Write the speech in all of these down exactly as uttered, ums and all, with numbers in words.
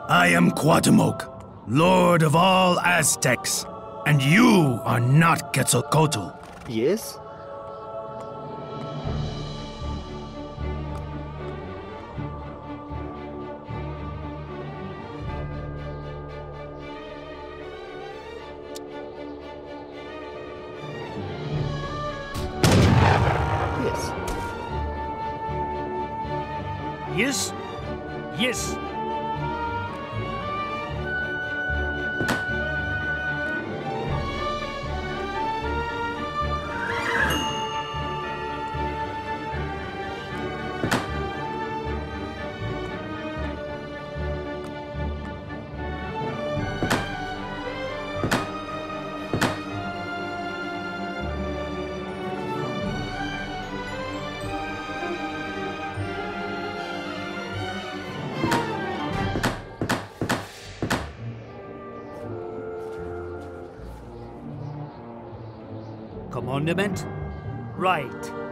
I am Cuauhtemoc, Lord of all Aztecs, and you are not Quetzalcoatl. Yes? Yes? Yes. Commandment? Right.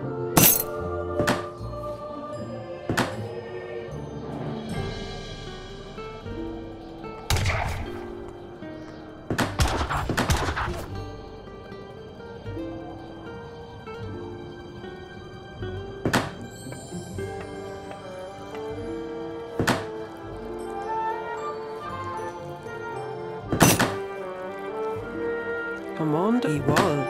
Command Igual.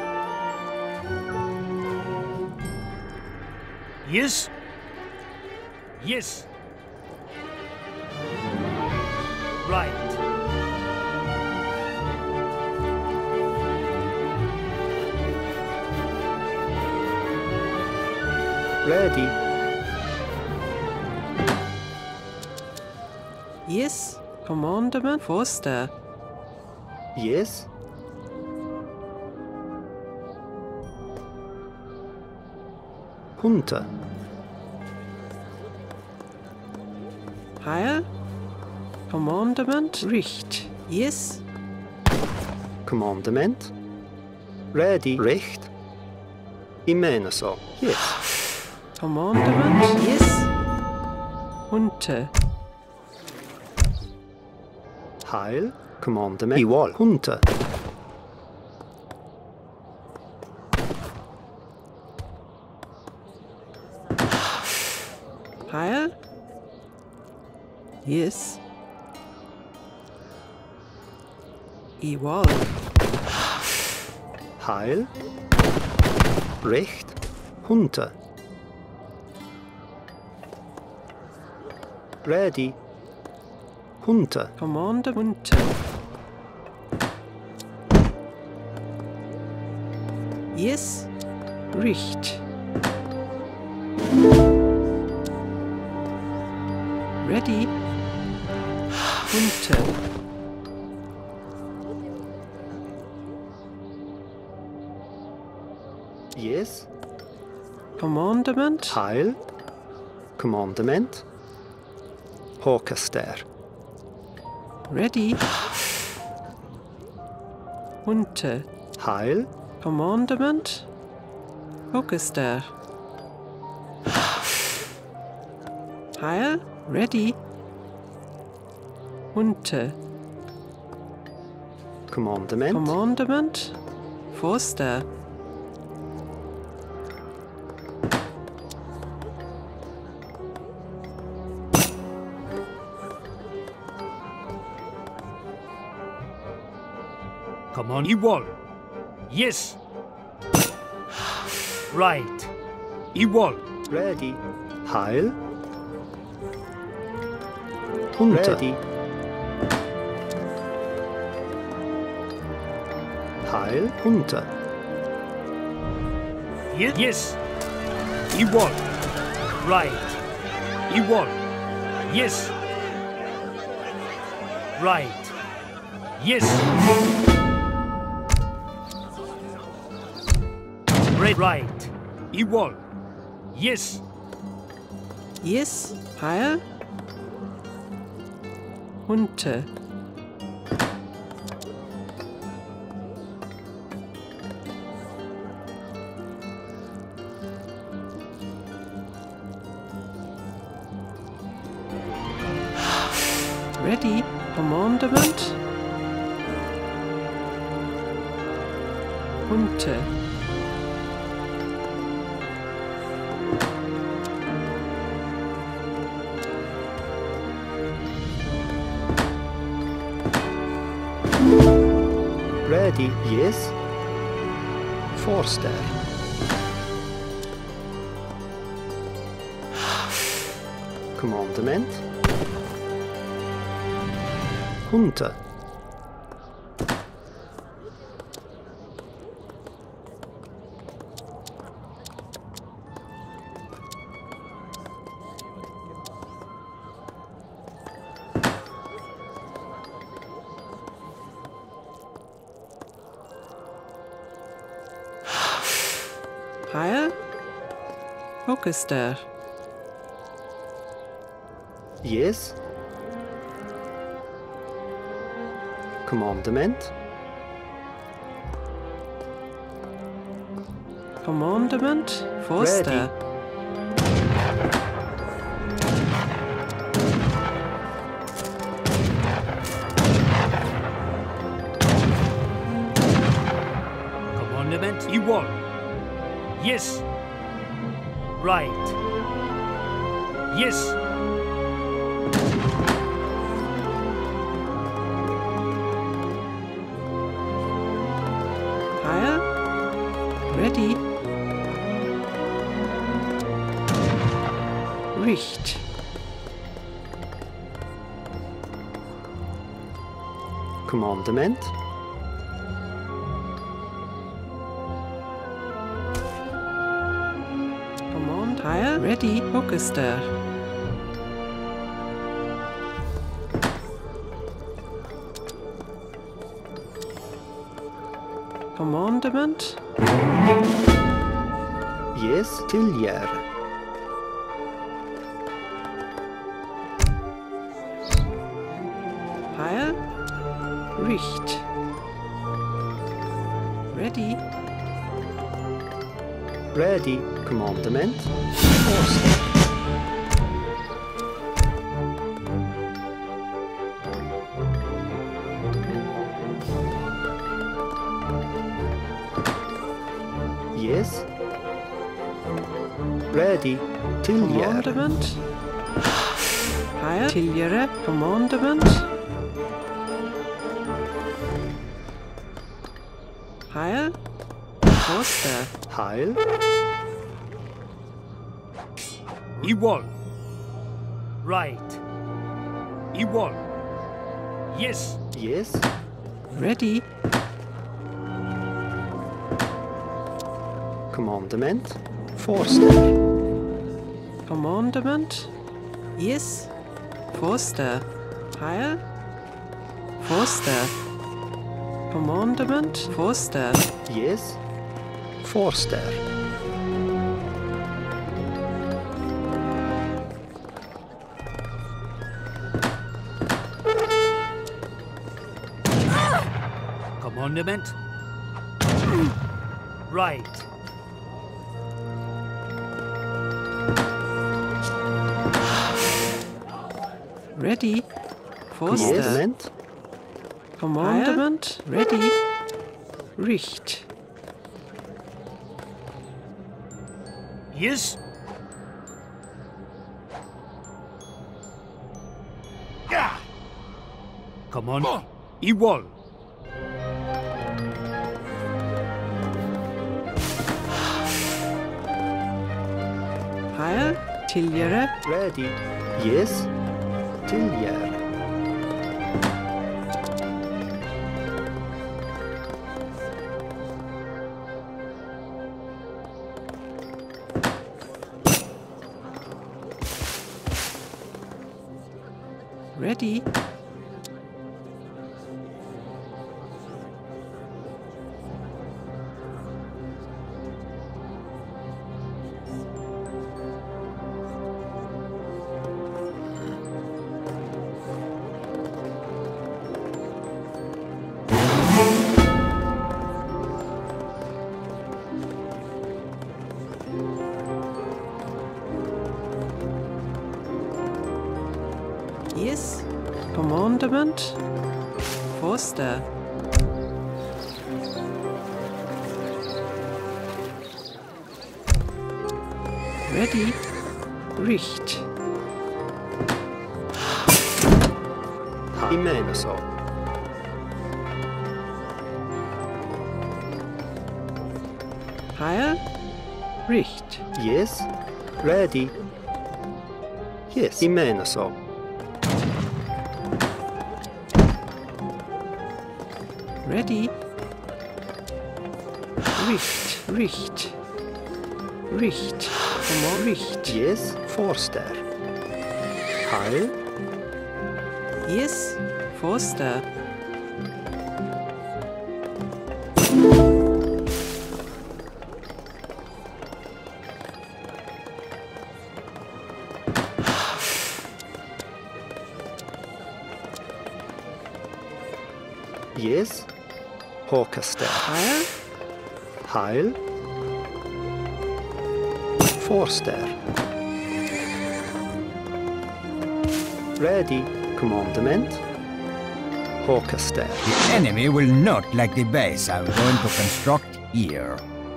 Yes? Yes. Right. Ready. Yes. Commandment Forster. Yes? Hunter. Heil. Commandment Richt. Yes. Commandment. Ready. Recht. Ich meine so. Yes. Commandment Yes. Hunter. Heil. Commandment. Igual. Hunter. Heil. Yes. Igual. Heil. Recht. Hunter. Ready. Hunter. Commander Hunter. Yes. Richt. Ready. Hunter. Yes. Commandment. Heil. Commandment. Håkaster. Ready. Hunter. Heil. Commandment. Håkaster. Heil. Ready. Hunter. Commandment. Commandment. Forster. Come on, Igual. Yes. Right. Igual. Ready. Heil. Hunter. Ready. Heil. Hunter. Yes. Yes. Igual. Right. Igual. Yes. Right. Yes. Right. Right. Igual. Yes. Yes. Heil. Hunter. Ready. Commandment. Unter. Ready, yes. Forster. Commandement. Hunter. Heil. Orchester. Yes. Commandement. Commandment. Forster. Commandment. You won. Yes. Right. Yes. Heil. Ready. Richt. Commandement. Command. Heil. Ready. Orchester. Commandment. Yes. Tillier. Heil. Richt. Ready. Ready. Commandement. Forster. Yes. Ready. Tillier. Commandment. Heil. Tilliere. Commandment. Heil. Forster. Heil. You won. Right. You won. Yes. Yes. Ready. Commandement. Forster. Commandment. Yes. Forster. Heil. Forster. Commandment. Forster. Yes. Forster. Commandment. Right. Ready. Forster. Commandment. Commandment. Ready. Richt. Yes. Yeah. Come on. You won. Heil. Tilliere. Ready. Yes. Tillier. Ready. Yes. Commandment. Forster. Ready. Richt. I mener så. Heil. Richt. Yes. Ready. Yes. I mener så. Ready. Richt. Richt. Richt. Come on, Richt. Yes. Forster. Heil. Yes. Forster. Yes. Håkaster. Heil. Heil. Forster. Ready. Commandment. Håkaster. The enemy will not like the base I'm going to construct here.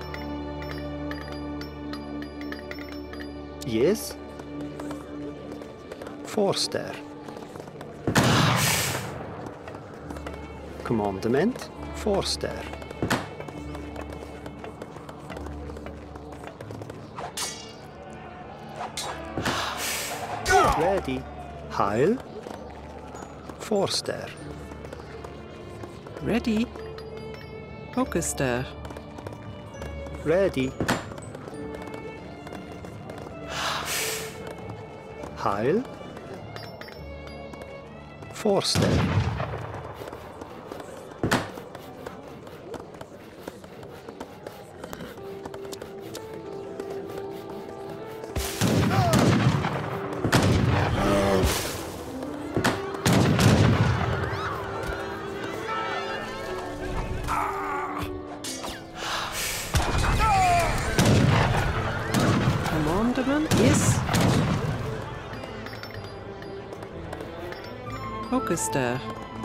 Yes. Forster. Commandment. Forster. Ready. Heil. Forster. Ready. Hocaster. Ready. Heil. Forster. Commandment. Yes. Hocaster.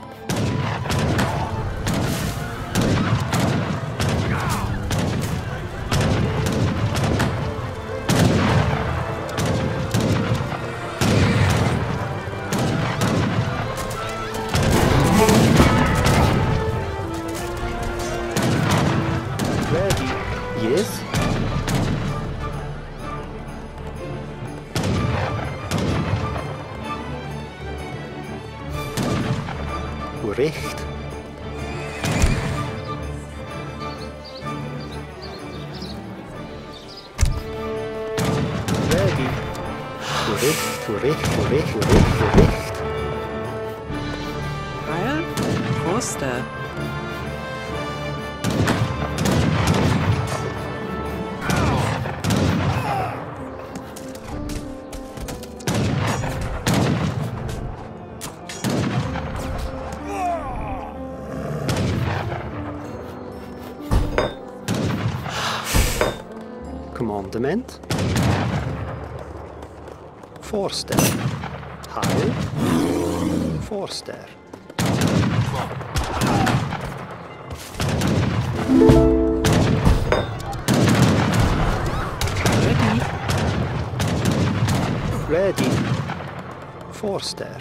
Ready. Yes. Recht. Ready. Recht, recht, recht, recht, recht. Heil. Forster. Commandment. Forster. Heil. Forster. Ready. Ready. Forster.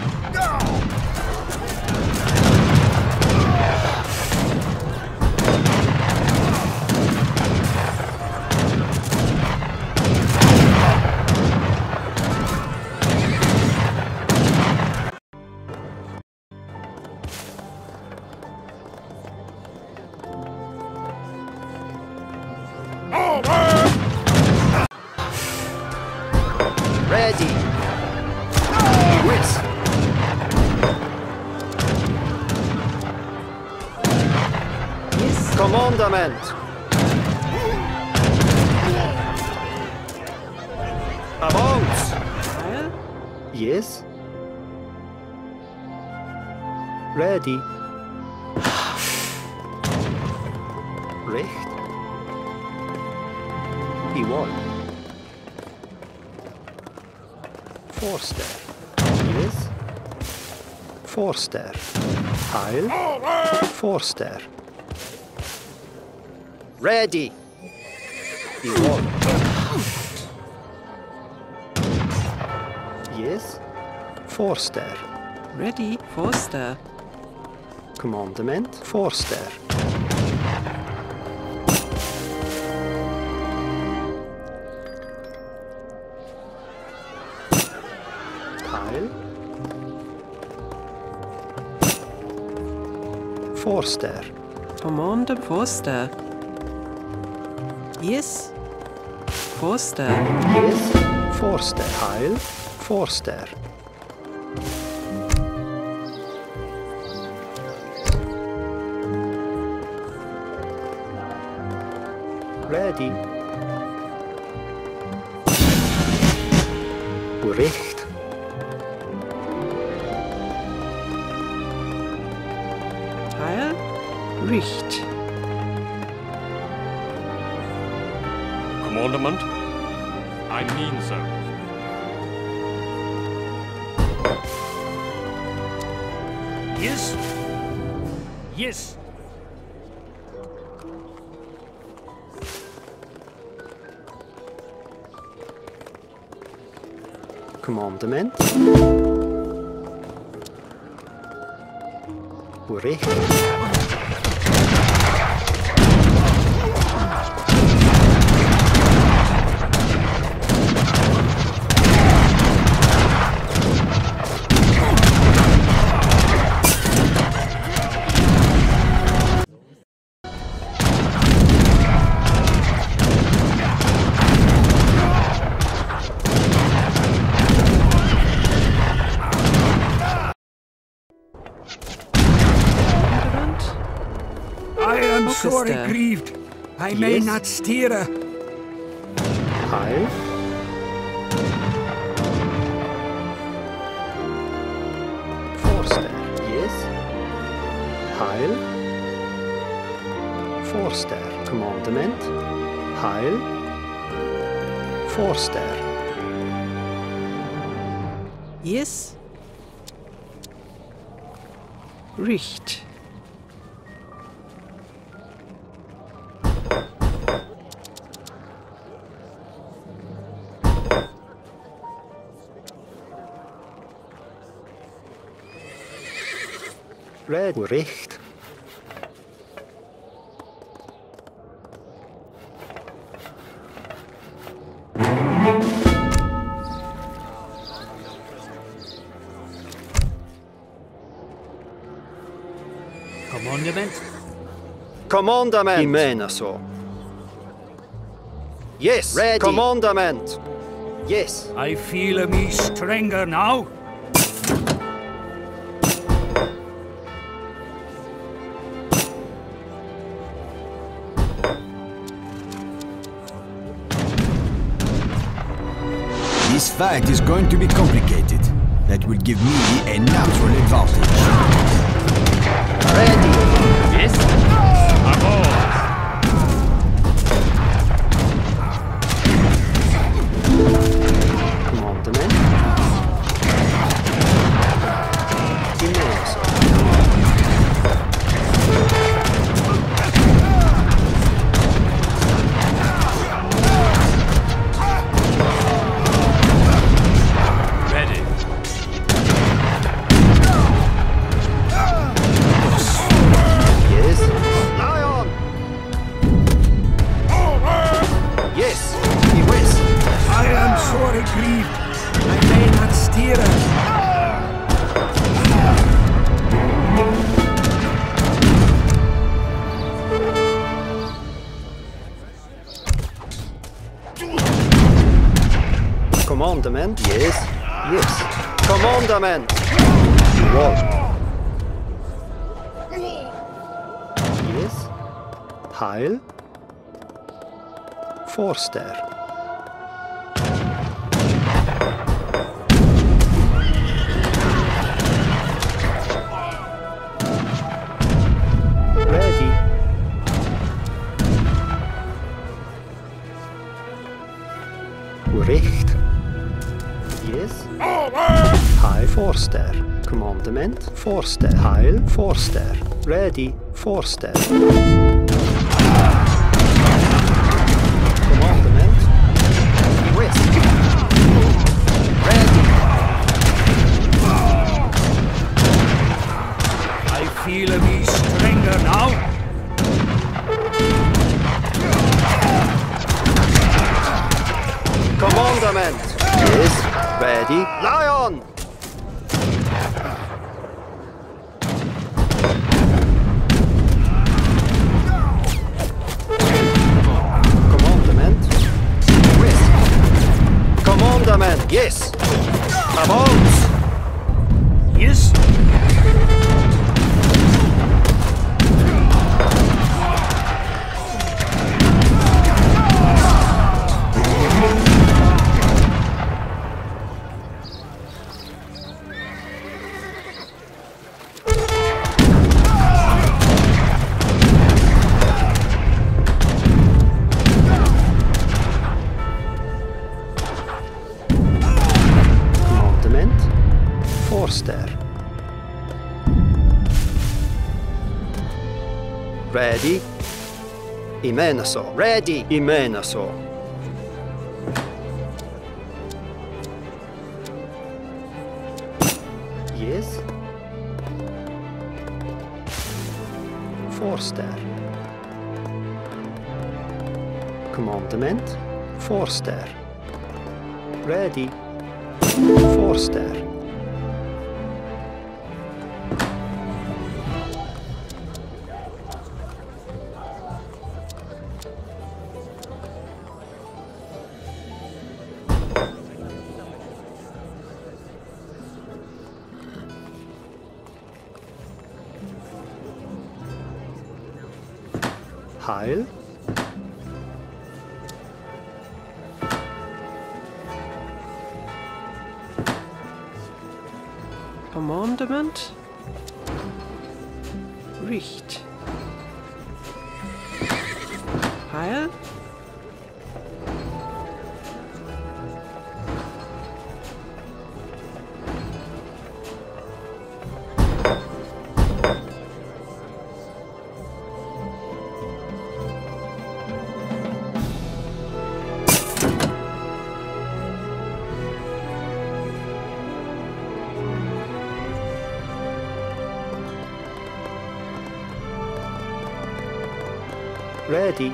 Ready. Whiz. Yes. Commandment. About. Heil. Yes. Ready. Recht. Jawohl. Forster. Yes. Forster. Heil. Forster. Ready. Evolve. Yes. Forster. Ready. Forster. Commandement. Forster. Heil. Forster. Commander Forster. Yes. Forster. Yes. Forster. Heil. Forster. Ready. Bericht. Heil. Richt. Commandment? I mean so. Yes? Yes. Commandement. Bericht. I am Orchestra. sorely grieved. I may Yes. not steer. Heil. Forster. Yes. Heil. Forster. Commandement. Heil. Forster. Yes. Richt. Red. Bericht. Commandment? Commandament. Imena so. Yes. Ready. Commandament. Yes. I feel me stronger now. This fight is going to be complicated. That will give me a natural advantage. Ready. Yes? Aboard! Commandement. Imena so. Ready. Yes. Lion. Yes. He whiz. I am sorely grieved. I may not steer. Commandament. Yes. Yes. Commandament. Wall. Yes. Heil. Forster. Ready. Bericht. Yes. High Forster. Commandment, Forster. Heil, Forster. Ready, Forster. Commandment, West. Ready. I feel a wee stronger now. Commandment is ready. Lion! Commandment, West. Commandment, yes. Avance. Yes? Commandment, Forster. Ready. Imenaso. Ready. Imenaso. Yes. Forster. Commandment, Forster. Ready. Forster. Heil. Commandment, Richt. Heil, Ready.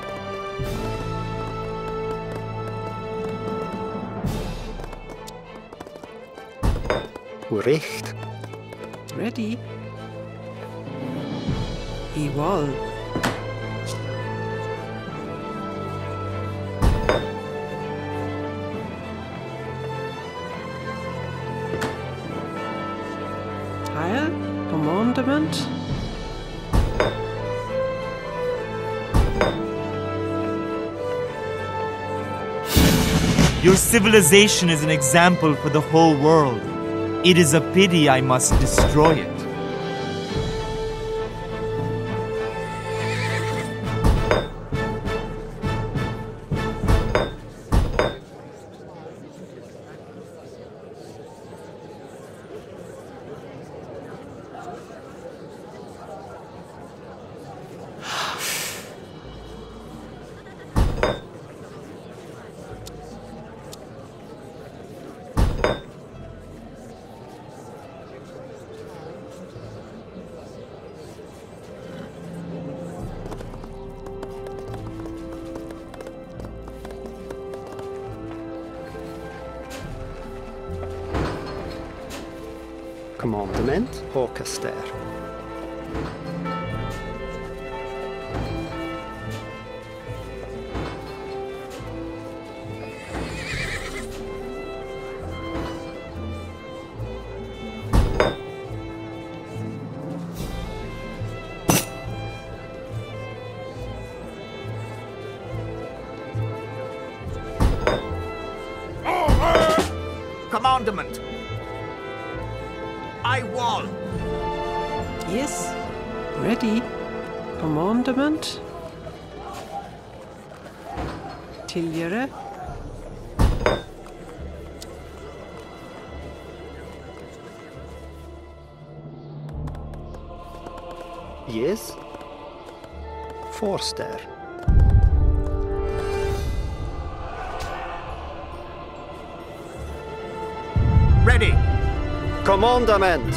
Recht. ready. Ewol, Heil, Commandment, Your civilization is an example for the whole world. It is a pity I must destroy it. Commandement, Håkaster. Commandment. I wall. yes, ready. Commandment, Tilgere, Yes. Forster. Ready. Commandament.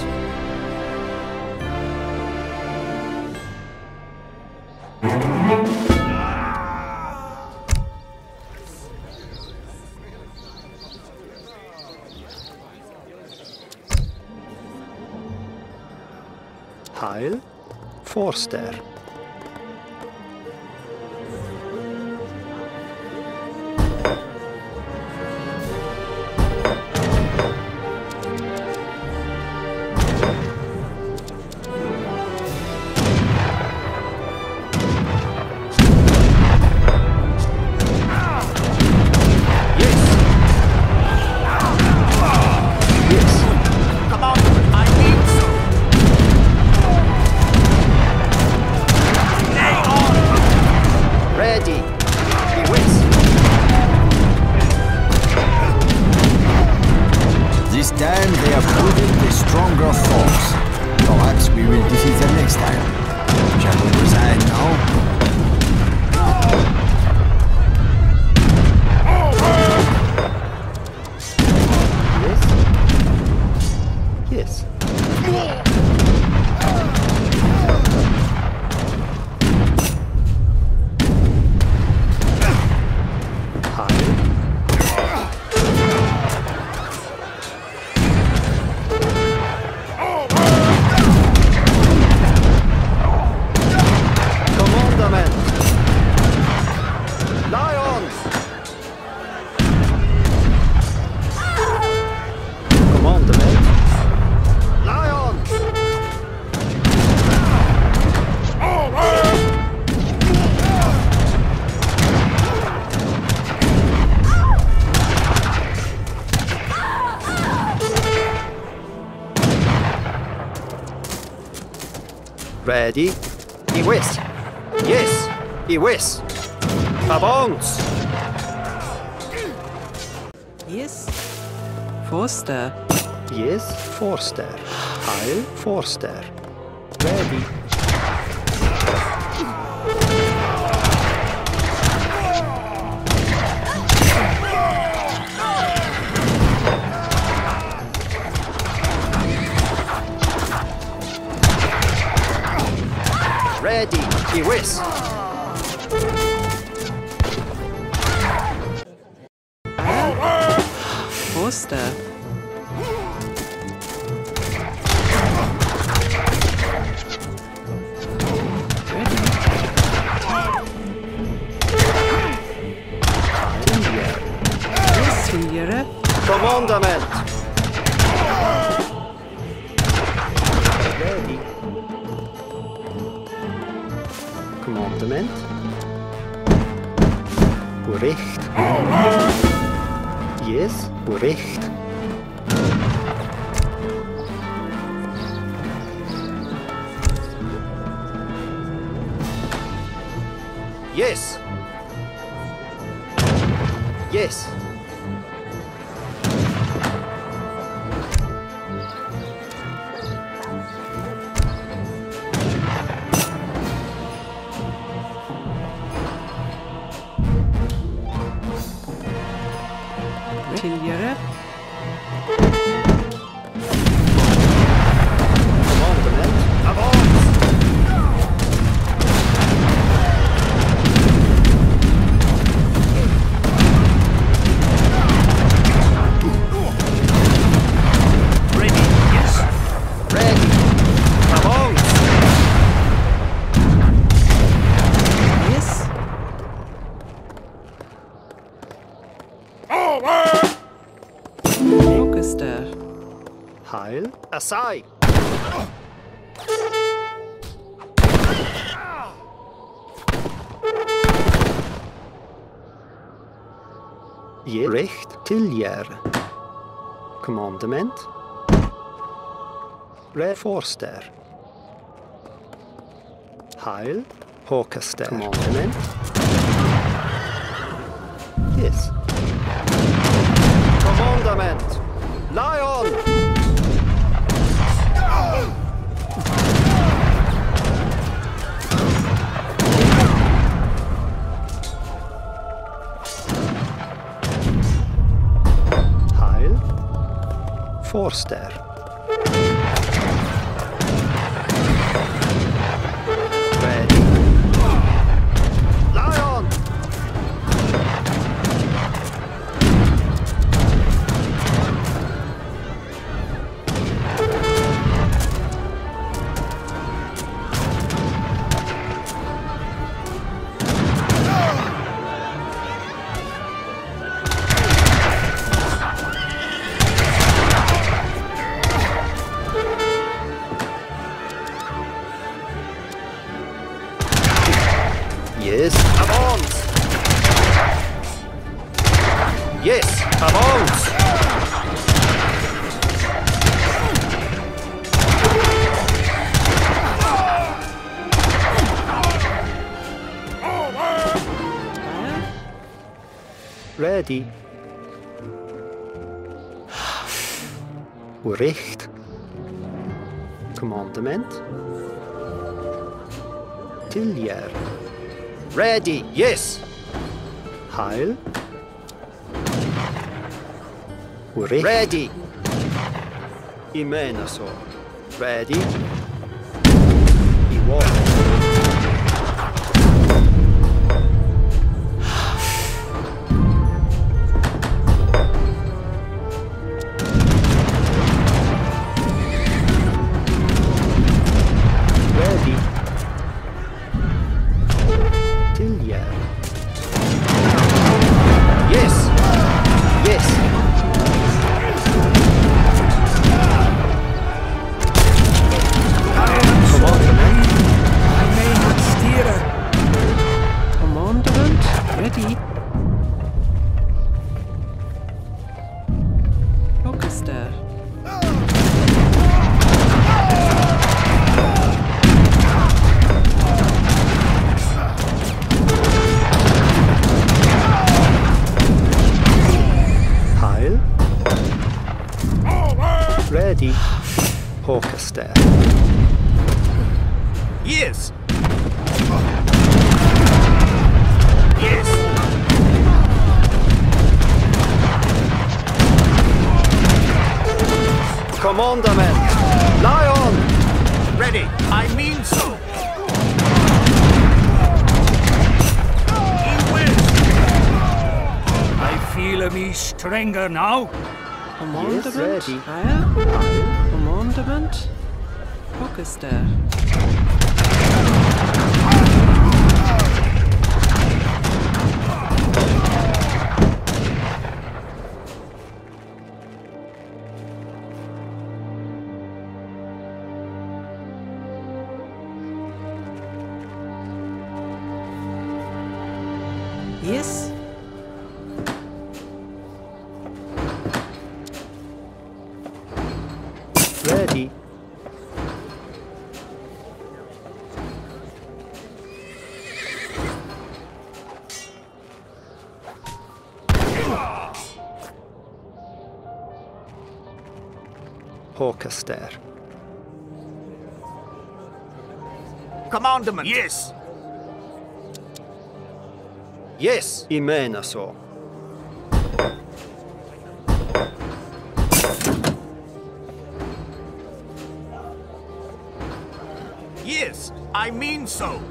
Heil. Forster. This time they have proven the stronger force. Perhaps we will defeat them next time. Shall we decide now? Yes. Yes. Ready? I whiz. Yes. I whiz. Avance. Yes. Forster. Yes. Forster. Heil. Forster. Ready. Ready. I whiz. Forster. Tiljere. Commandament. Ready. Commandament. Bericht. Yes, Bericht. Yes. Yes. Tiljere. Commandament. Avance. Ready. Yes. Ready. Avance. Yes. Augusta. Heil. Asai. Je recht Tiljer. Commandement. Red Forster. Heil. Håkaster. Commandement. Yes. Commandament. Lion. Heil. Forster. Ready. Lion! Yes, avance! Yes, avance! Ready. Recht. Commandement. Tillier. Ready, yes. Heil. Recht. Ready. Imenaso. Ready. Iwar. Ready. Hawkerstaff. Yes. Yes. Commandament. Lion. Ready. I mean so. I feel me stronger now. Commandement. Yes, ready. Heil. Commandement. Orchester. Yes. Ready. Hawkerstaff. Commandment. Yes. Yes. Imenaso. Yes. I mean so.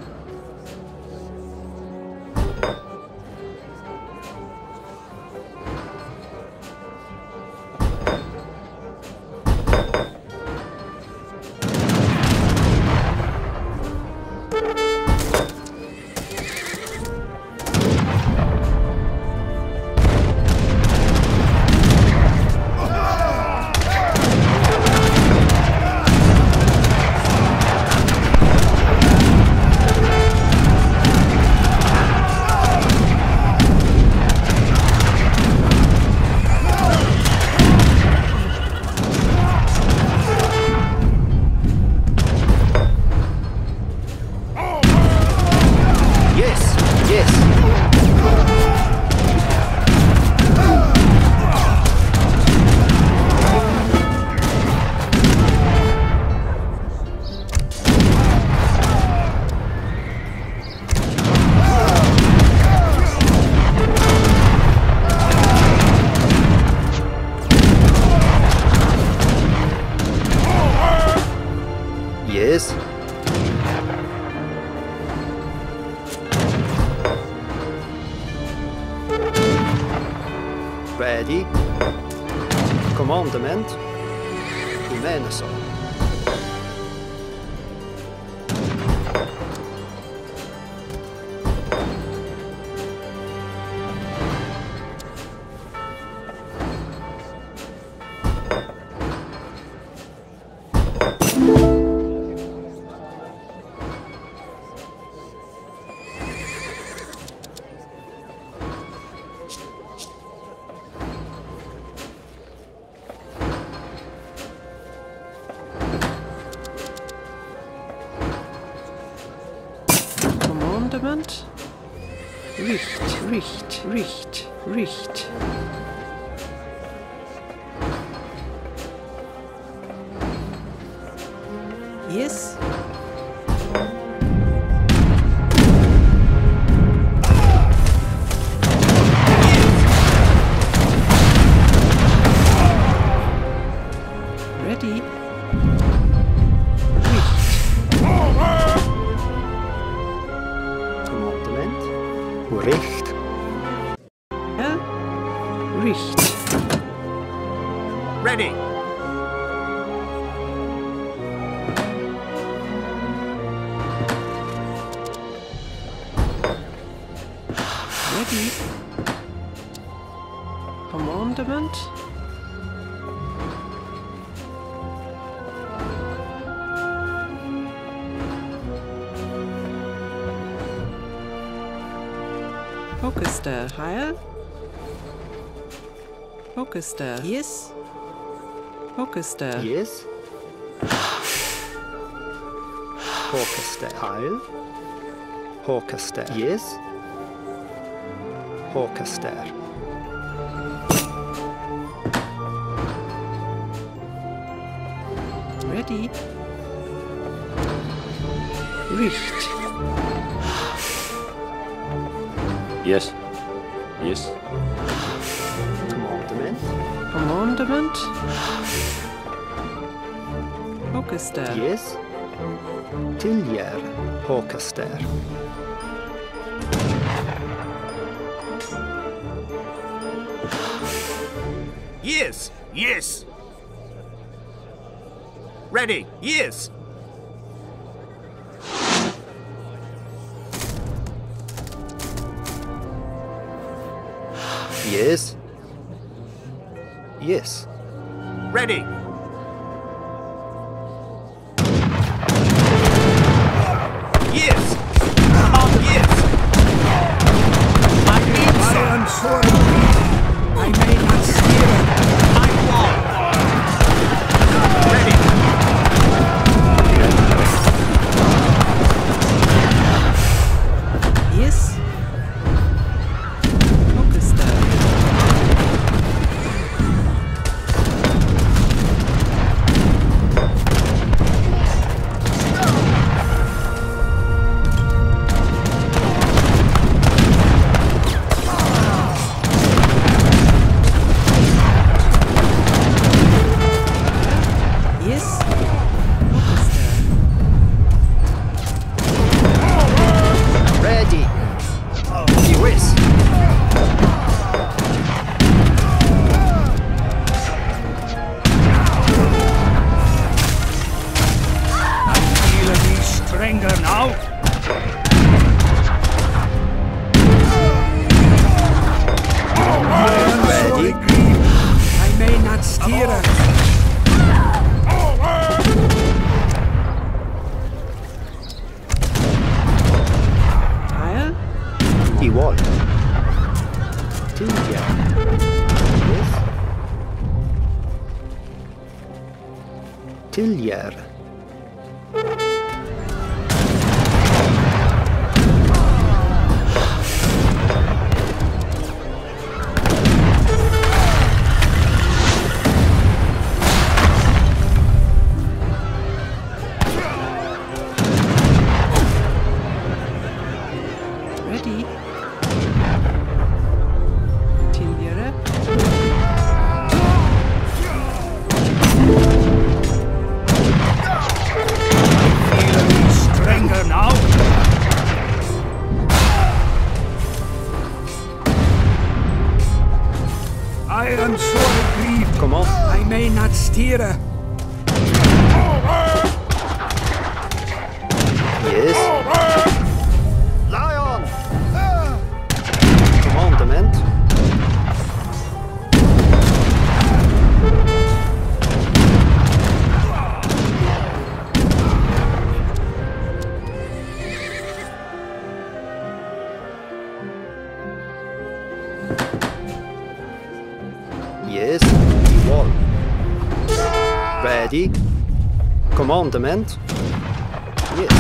Yes. Ready. Commandment. Imeneso. Commandment. Richt, richt, richt, richt. Yes. Ready. Commandment. Recht. Ja. Richt. Ready. Ready. Commandment. Orchester, Heil. Orchester. Yes. Orchester. Yes. Orchester. Heil. Orchester. Yes. Orchester. Ready. Richt. Yes. Yes. Commandment. Commandment. Orchester. Yes. Tiljer. Orchester. Yes. Yes. Ready. Yes. Yes. Yes. Ready. Yes. Yes. I need I some. am sorry. I may not steer it. I won't. Ready. Yes. Orchester. Yes. Orchester. Ready. Yes. Feel a wee stronger now. Ready. I may not steer it. Heil. Igual. Tiljer. Yes. Tiljer. Ready. Tiljere. I may not steer. Yes. Lion! Commandment. Yes, wall. Ready. Commandment. Yes.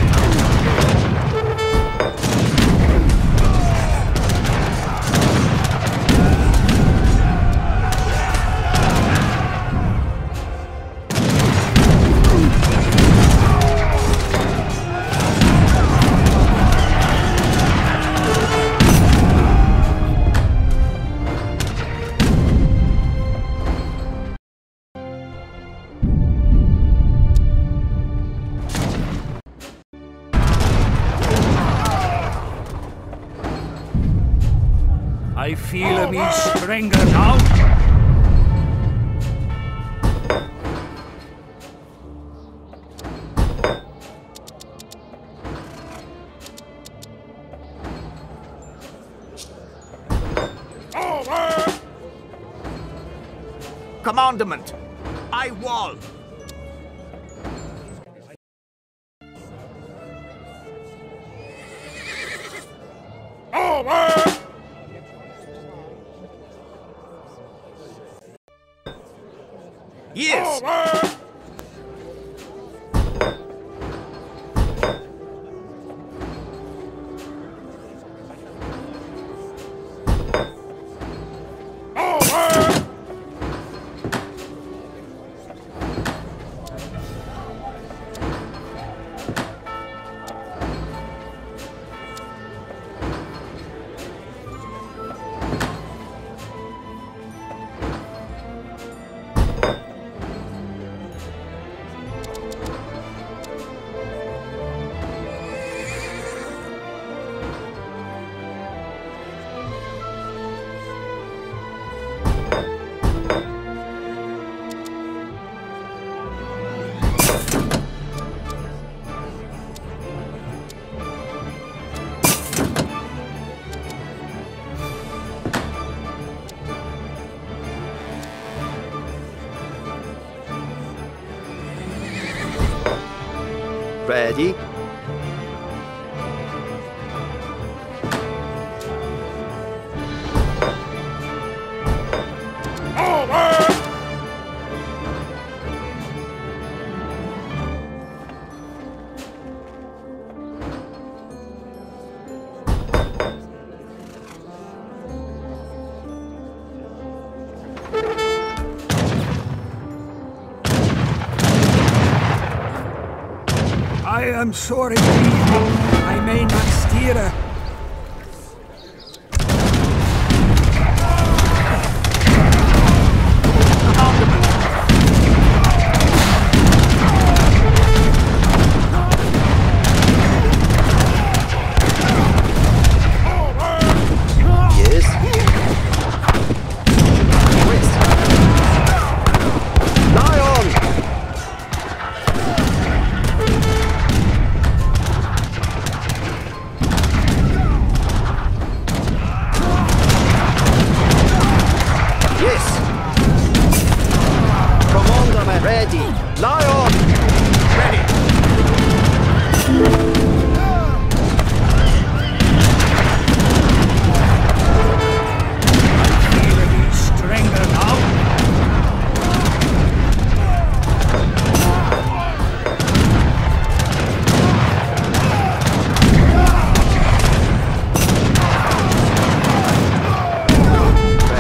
I feel me stronger now. Commandment! I wall! Yes! Ready. I am sorry, I may not steer. Yes. Lion! Ready. Lion! Ready. I feel a bit stronger now.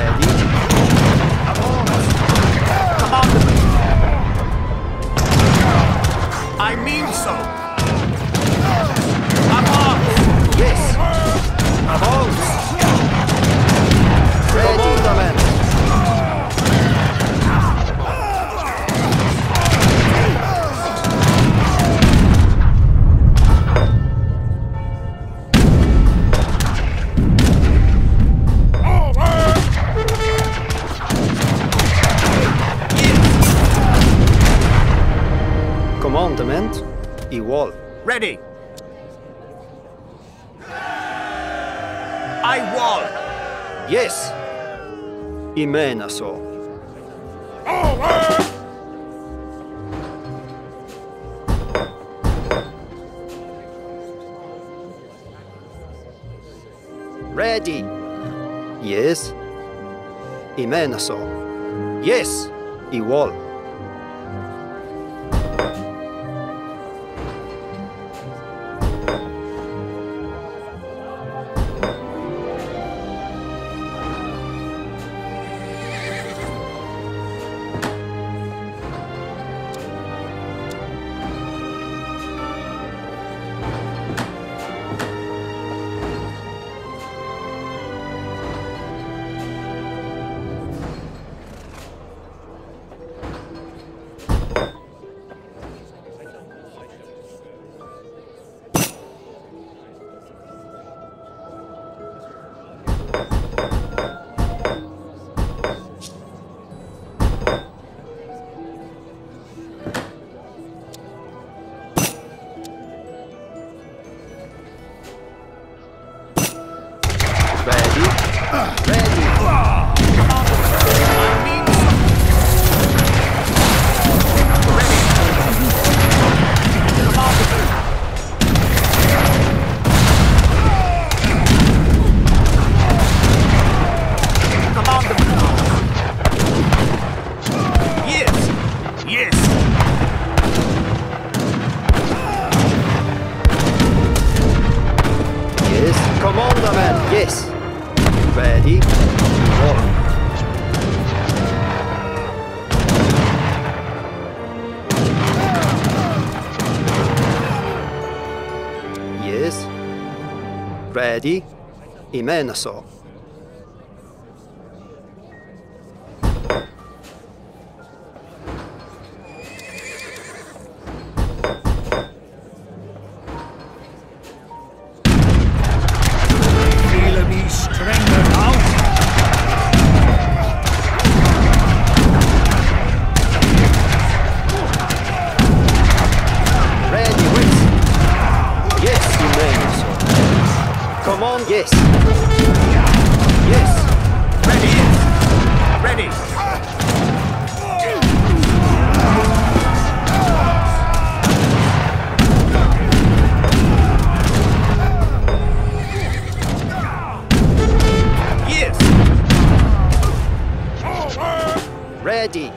Ready. Come on. Commandment, igual. Ready. I wall. Yes. Imenaso. Ready. Yes. Imenaso. Yes. Igual. Yes. Ready. Go. Yes. Ready. Imenaso. Yes. Yes. Ready. Ready. Yes. Ready.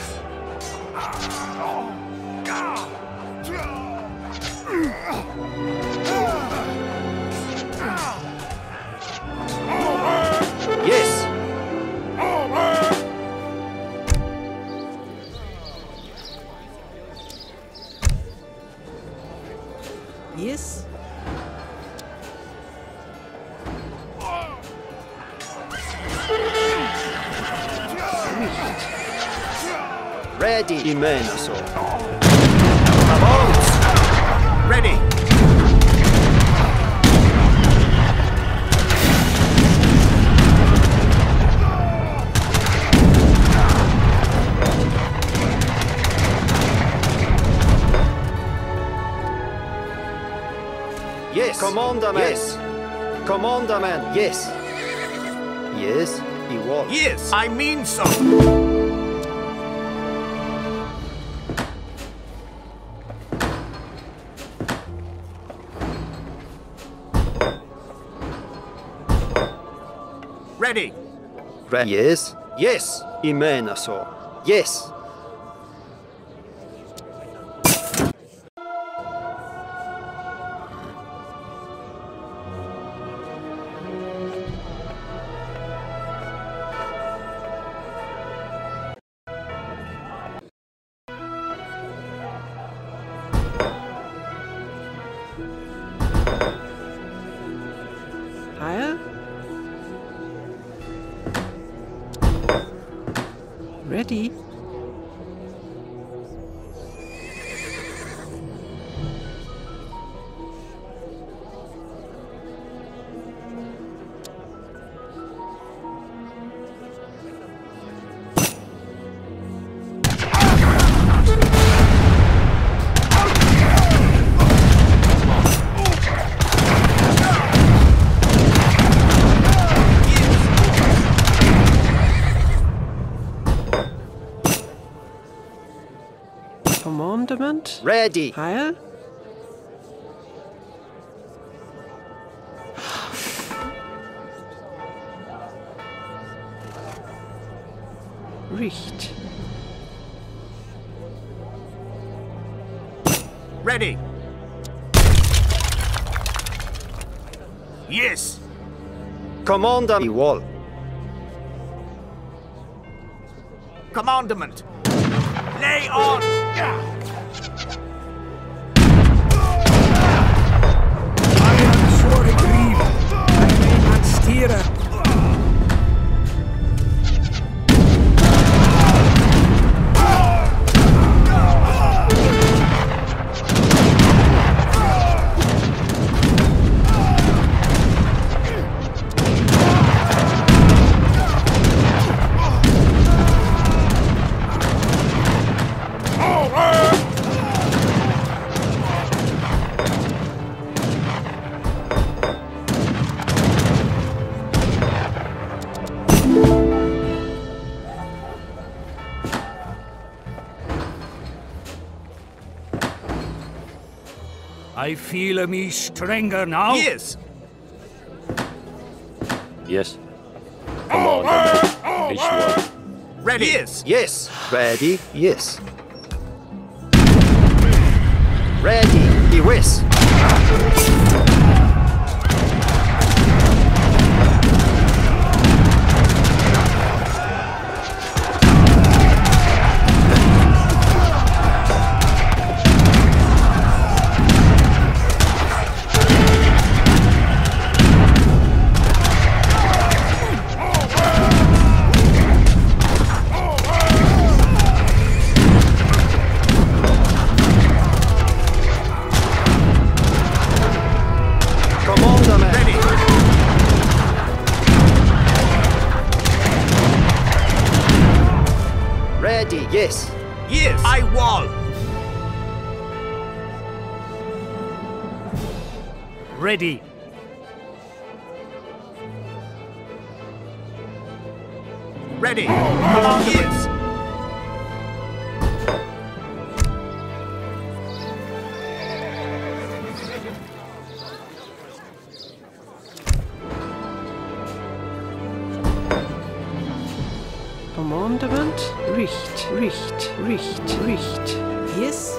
Yes. Yes. Ready. Imenaso. Bones. Ready. Yes. Commandment. Yes. Commandment. Yes. Yes. Igual. Yes, I mean so. Ready. Re yes. Yes. Imenaso. Yes. Higher. Ready. Commandment. Ready. Heil. Richt. Ready. Yes. Commander Wall. Commandment. Lay on. Iron Sword Grieve. I may not steer it. I feel me stronger now. Yes. Yes. Commander, H one. Ready. Yes. Yes. Ready. Yes. Ready. Yes. Yes. Yes. I wall. Ready. Ready. Yes. Commandment. Richt, Richt, Richt, Richt. Yes.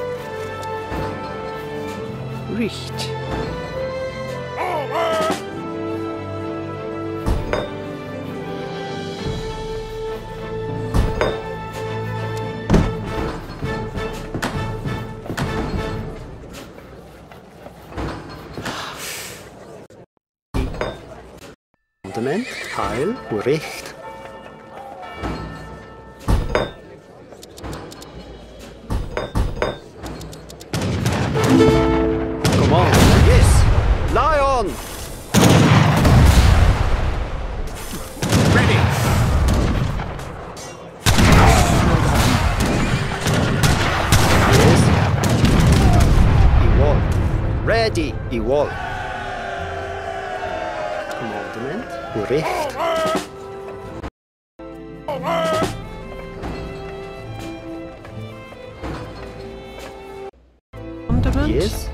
Richt. Fundament, Heil, Recht. Command, yes. Lion. Ready. Yes. Evolve. Ready. Evolve. Commandment, Recht. Commandment. Yes.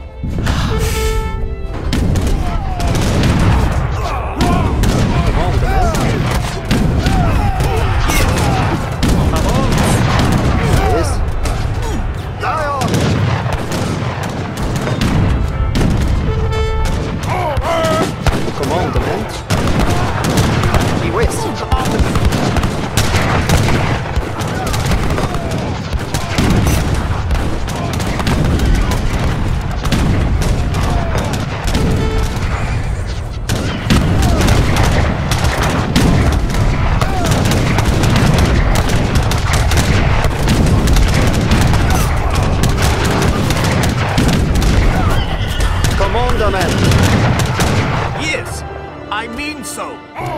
Yes, I mean so.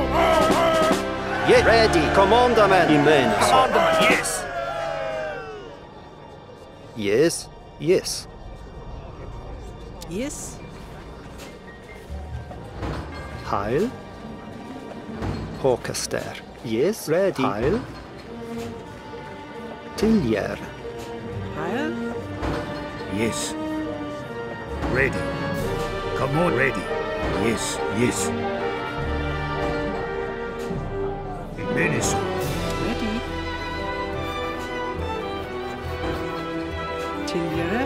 Get ready, Commandment. Immense. Commandment, yes. Yes, yes. Yes. Heil. Håkaster. Yes, ready. Heil. Tiljer. Heil. Yes. Ready. Come on, ready. Yes, yes. Menace. Ready. Tiljare.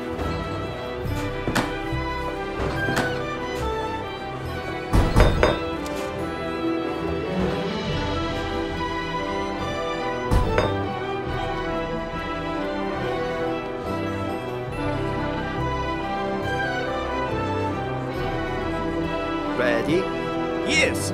Ready? Yes.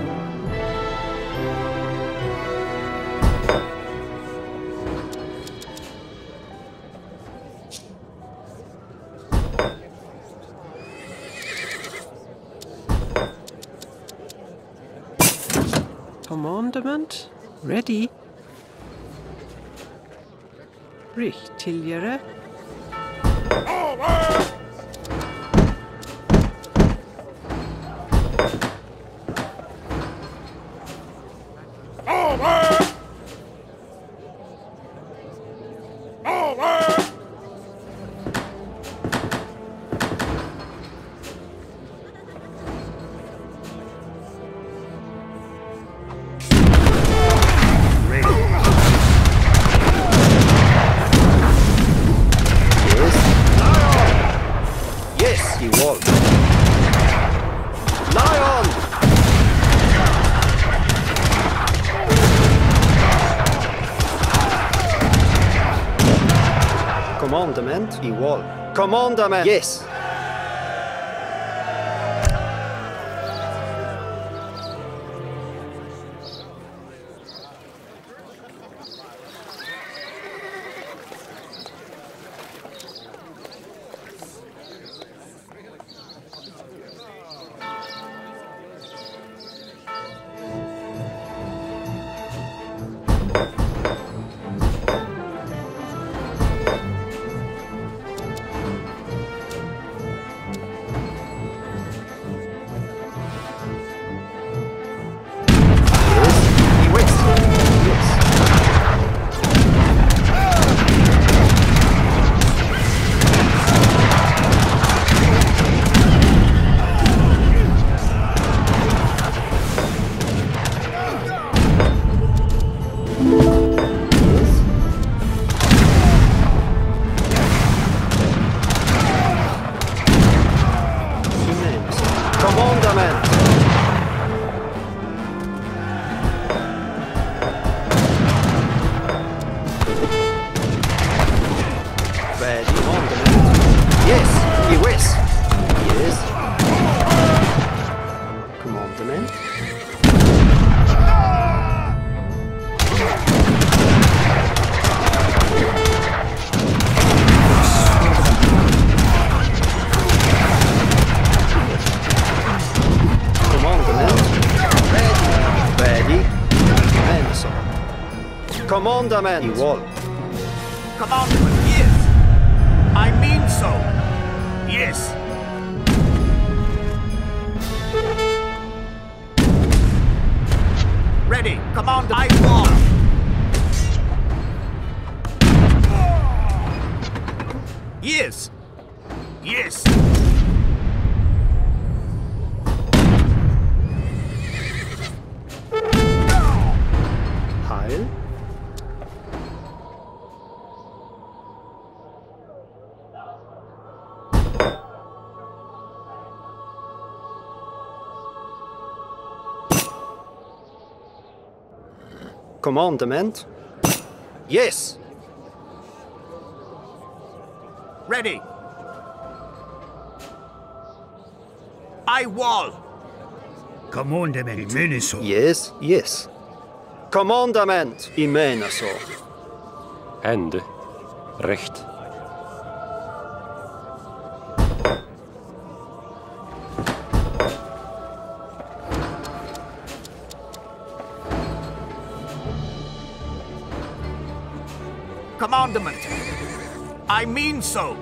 Commandment. Ready. Richttiljare. Yes, he was. Lion! Commandment, he was. Commandment, yes. Commandment! Ready, commandment. Yes, he was. Yes. Commandment. Commandment, he was. Commandment, yes. I mean so. Yes. Ready, Commander, I want. Yes. Yes. Heil. Commandment. Yes. Ready. I wall. Commandment, menace. Yes, yes. Commandment, i menar så. And recht. Commandment. I mean so.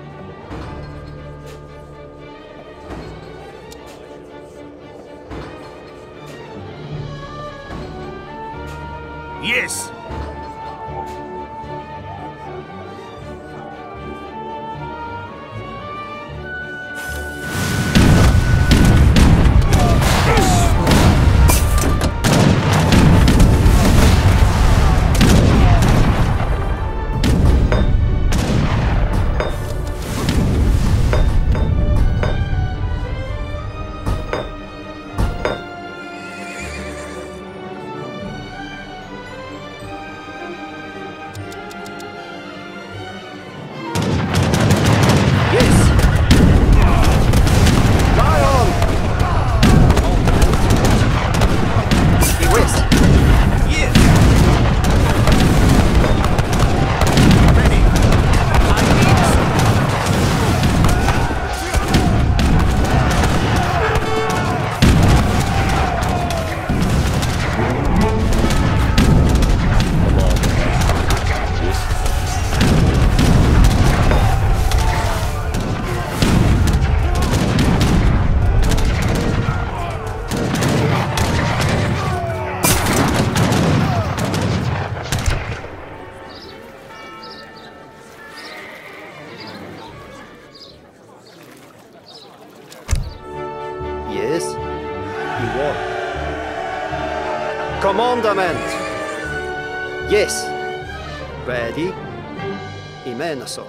Yes. Commandment. Yes. Ready. Imenoso.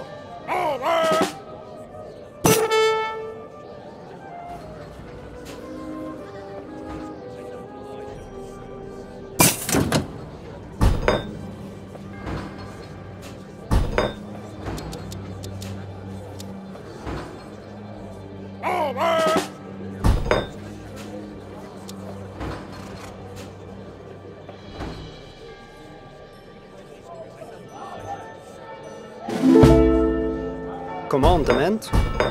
Commandment.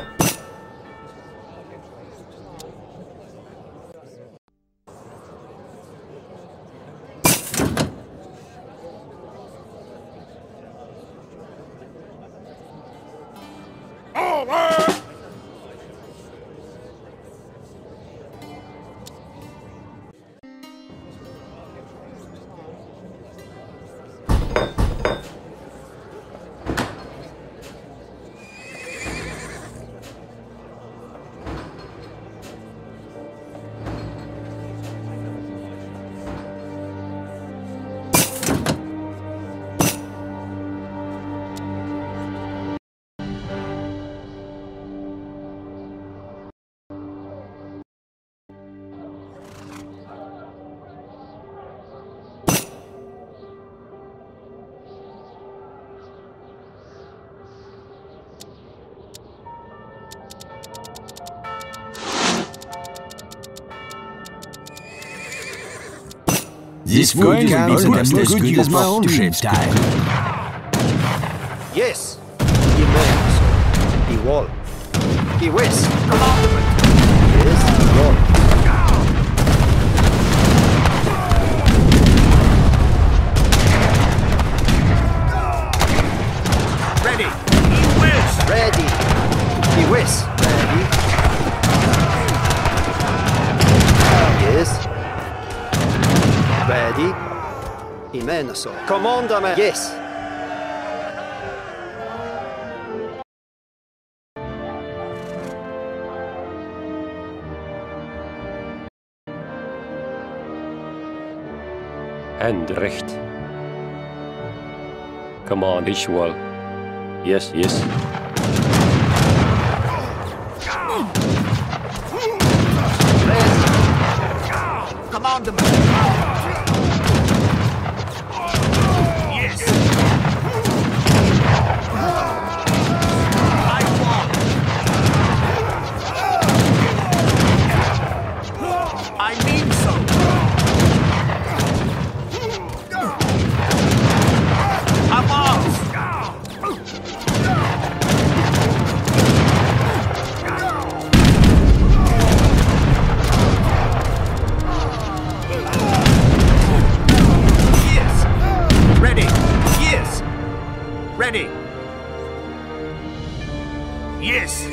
This food can be as good use as my own shap's time. Yes. Imenoso. Igual. Iwis. Commandment. Yes. Igual. Ready. Iwis. Ready. Iwis. Ready. Yes. Ready. Imenoso. Commandment. Yes. And recht. Command visual. Yes, yes. Commandment. Yes. I want. I mean so. I'm off. Ready. Yes. Ready. Yes.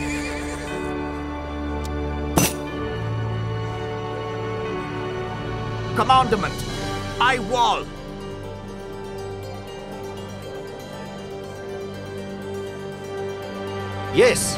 Commandment. I wall. Yes.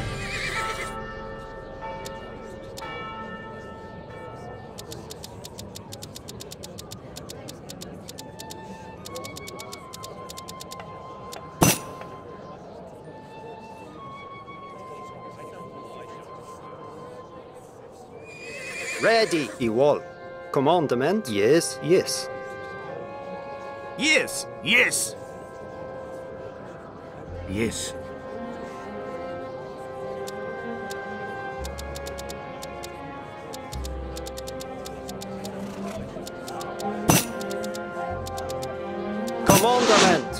Ready. Igual. Commandment. Yes. Yes. Yes. Yes. Yes. Commandment.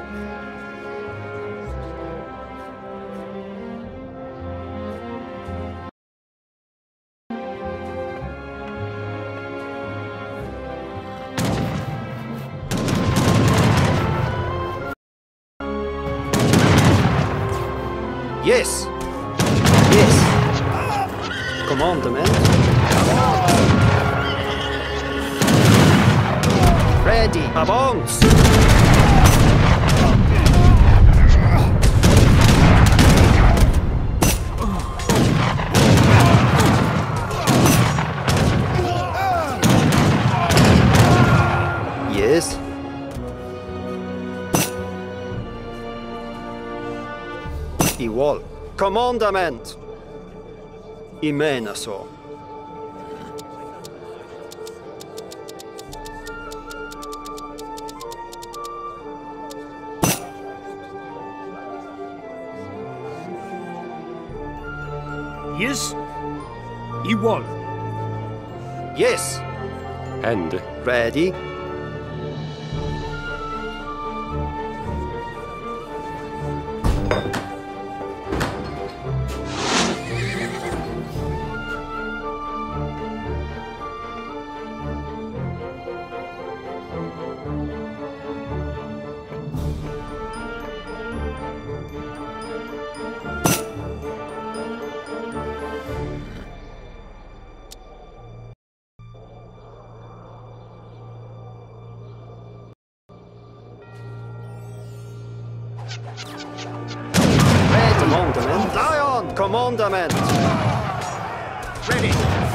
Yes. Yes. Commandment. Ready. Avance. Igual. Commandament. I menar så. Yes? Igual. Yes. And Ready. Commandament. Lion! Commandament. Ready.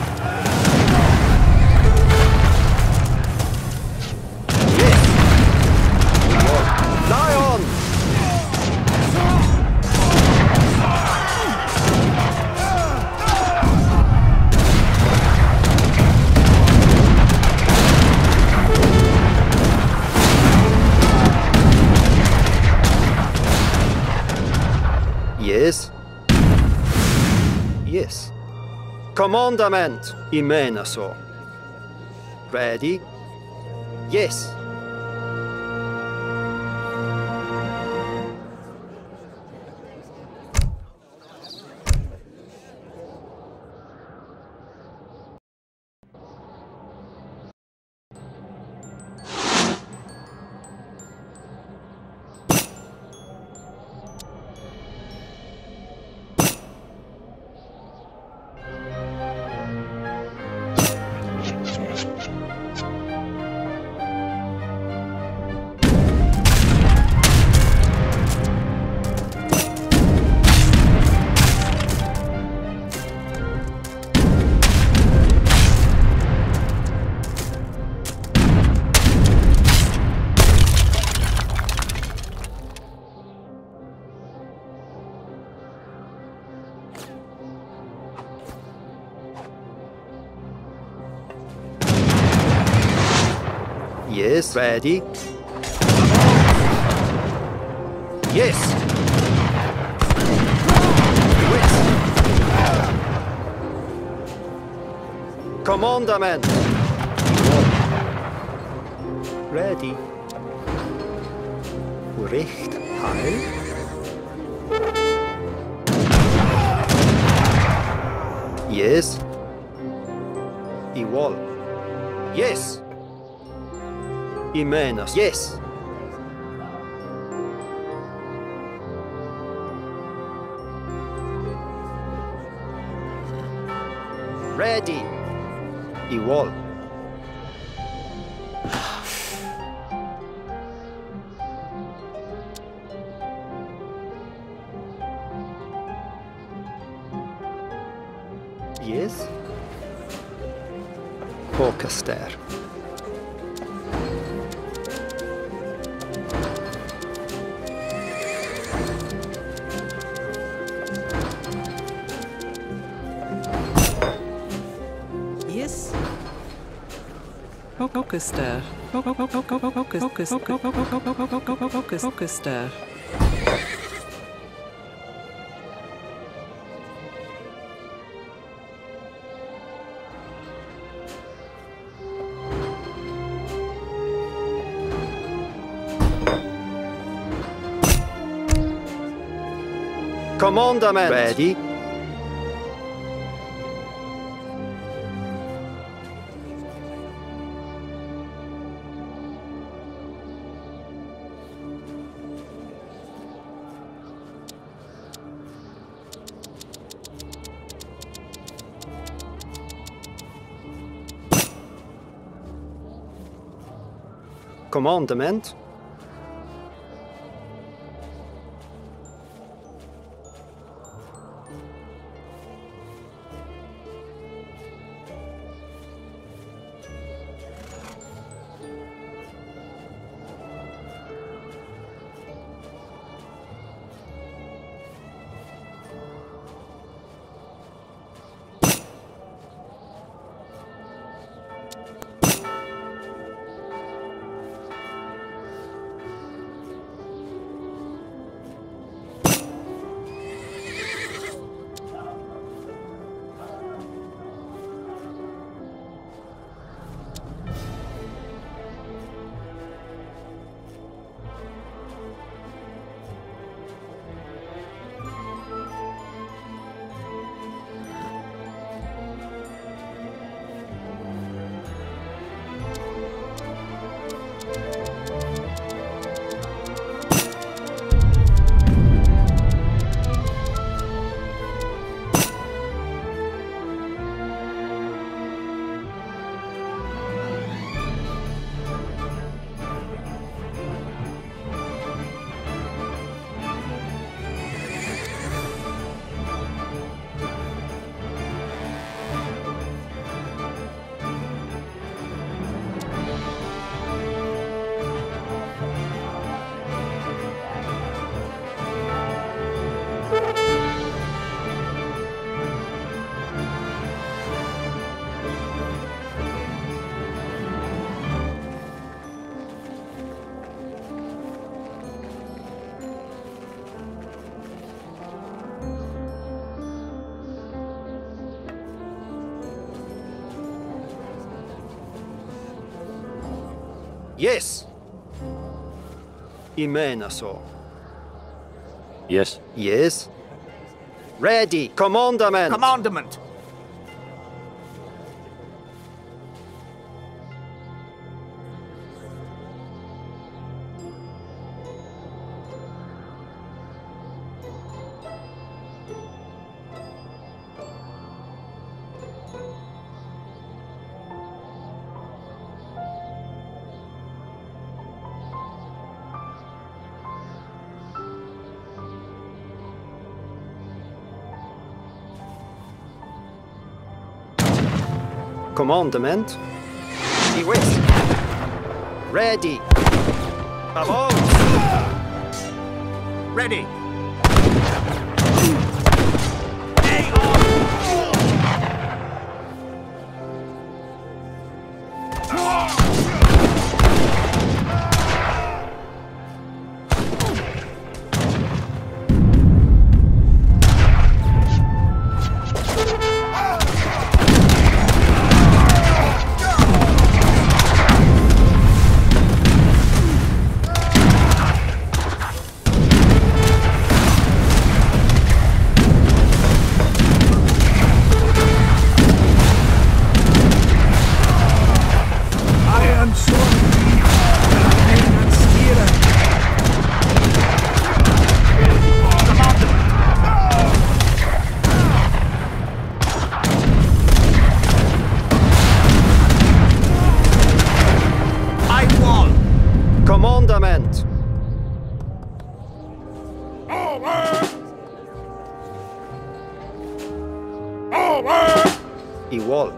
Yes. Lion! Yes. Yes. Commandament. I menar så. Ready? Yes. Yes. Ready? Yes. Yes. Commandament. Ready. Recht heil. Yes. Igual. Yes. I menar. Yes. Ready. Igual. Yes. Orkester. Yes. Orchester. Orchester. Commandament. Ready. Commandament. Yes. Imenaso. Yes. Yes. Ready. Commandment. Commandment. Commandment. Die West. Ready. Avance. Ready. Commandment. Igual.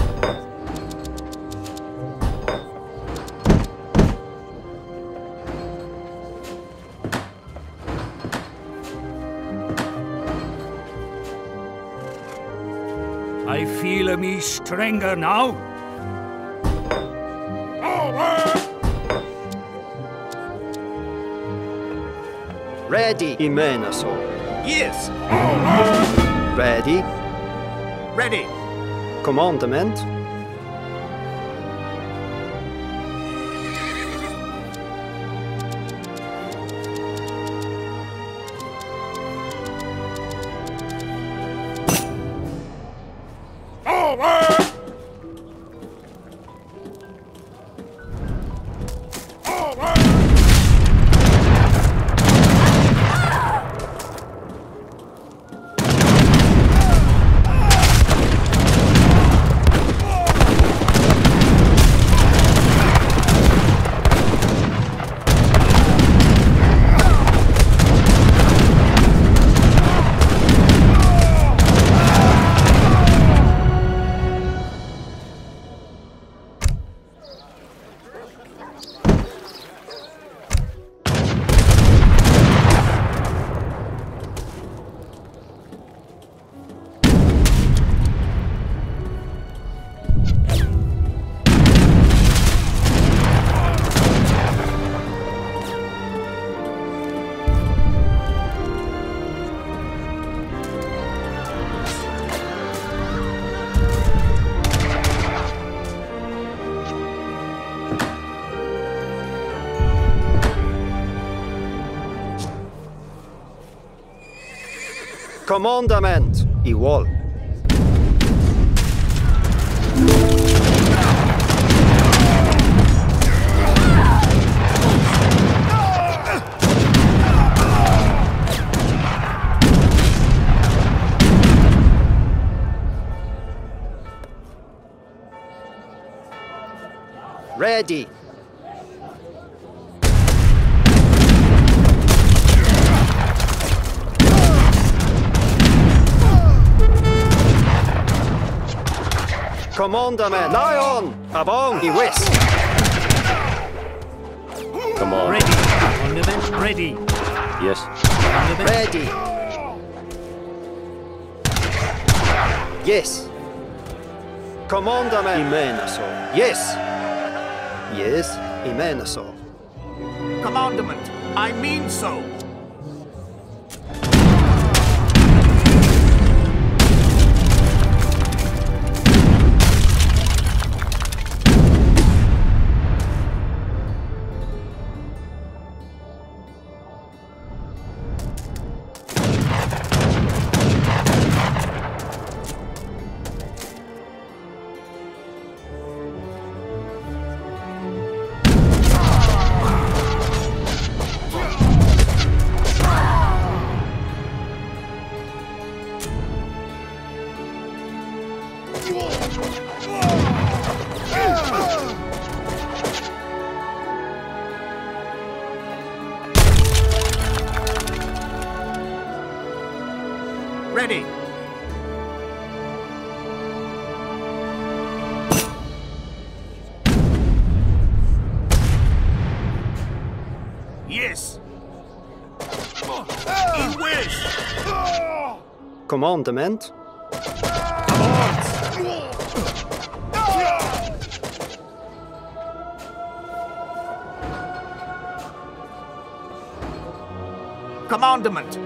I feel me stronger now. Ready. Imenaso. Yes. Ready. Ready. Commandment. Commandment. Igual. Ready. Commandment. Lion. Avant. The West. Come on. Ready. Commandment ready. Yes. Commandment Ready. Yes. Commandment. Imenaso. Yes. Yes. Imenaso. Commandment. I mean so. Ready. Yes. In wish. Commandement. Commandment.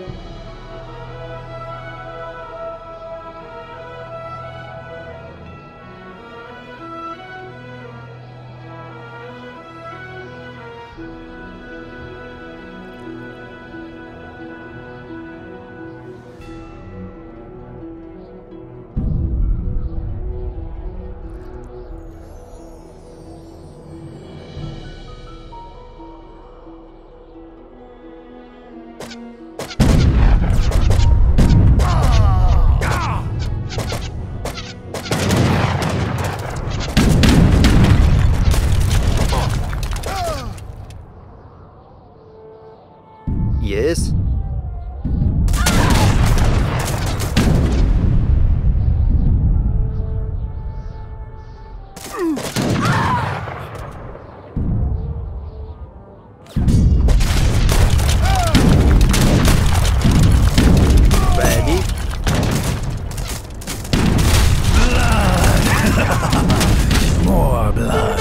Yes. Ready. More blood.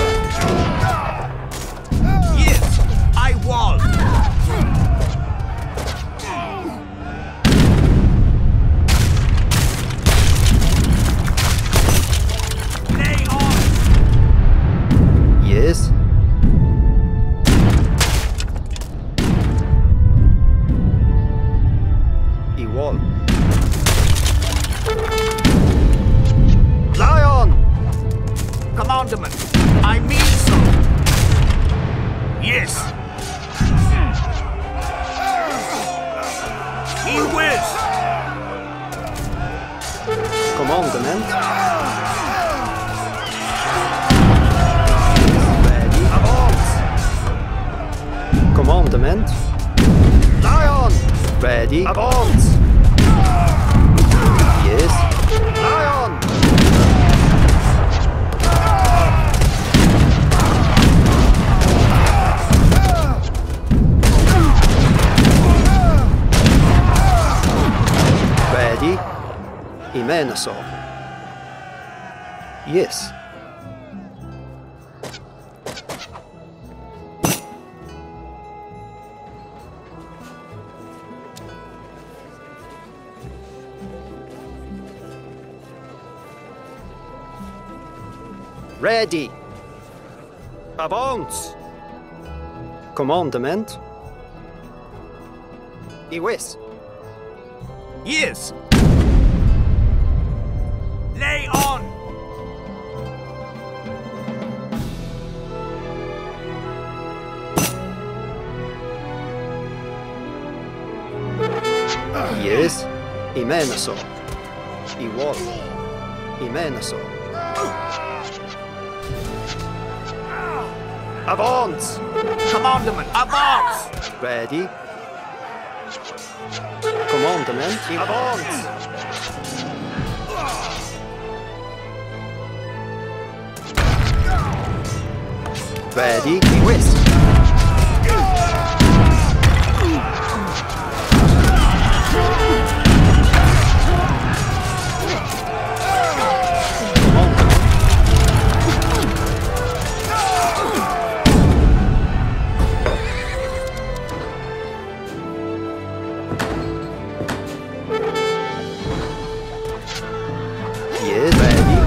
Yes, I wall. Lay on. Yes. Igual. Lion! Commandment. I mean so. Yes. He wills. Commandment. Ready. Avance. Commandment. Lion! Ready. Avance. Yes. Lion! Ready. Imenaso. Yes. Ready. Avance. Commandment. Iwis. Yes. Lay on. Yes. Imenaso. Iwal. Imenaso. Avance. Commandment. Avance. Ready. Commandment. Avance. Ready. Twist. Yes, ready.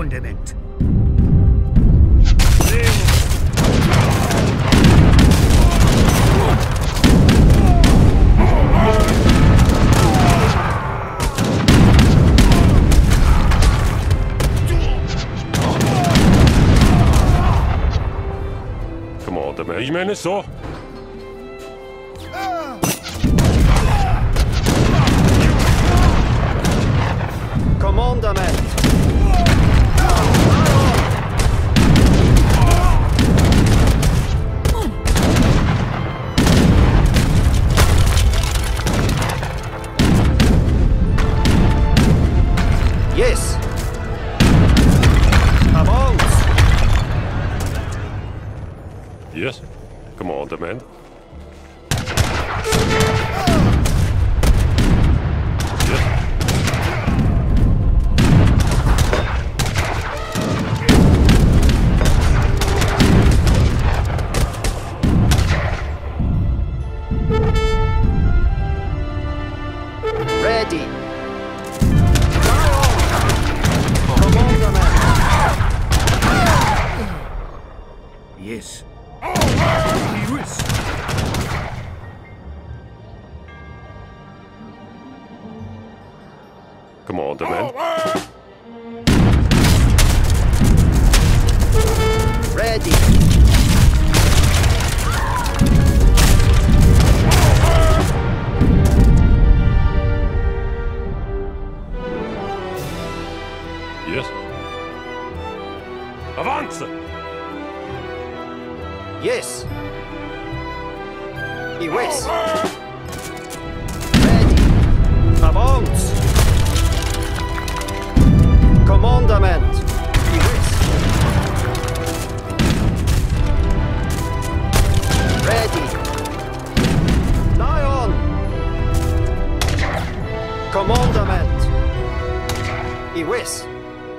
condiment. Ich meine so. Commandament. Yes. Avance. Yes. Commandment. Ready. Commandament. Yes. Commandment. Ready. Yes. Avance! Yes. Iwis. Ready. Avance. Commandament. Iwis. Ready. Lion. Commandament. Iwis.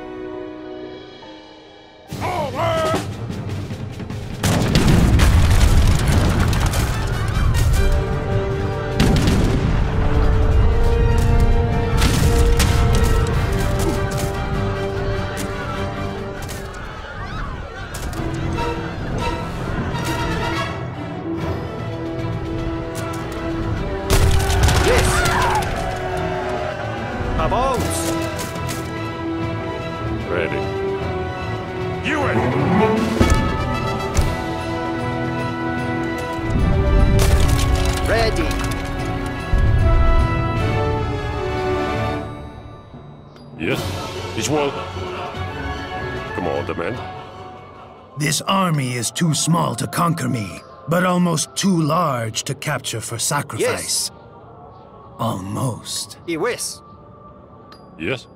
Avance. Ready. You in! Ready. Yes. Ich will. Commandment. This army is too small to conquer me, but almost too large to capture for sacrifice. Yes. Almost. Iwis. Yes.